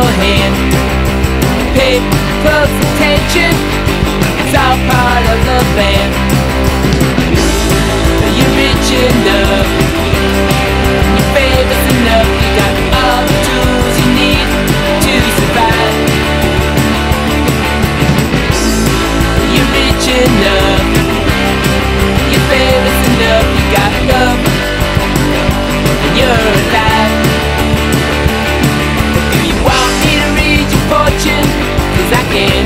your hand. Pay close attention, it's all part of the plan. You're rich enough, you're famous enough, you got all the tools you need to survive. You're rich enough, you're famous enough, you got love, and you're alive. Do you want me to read your fortune? 'Cause I can.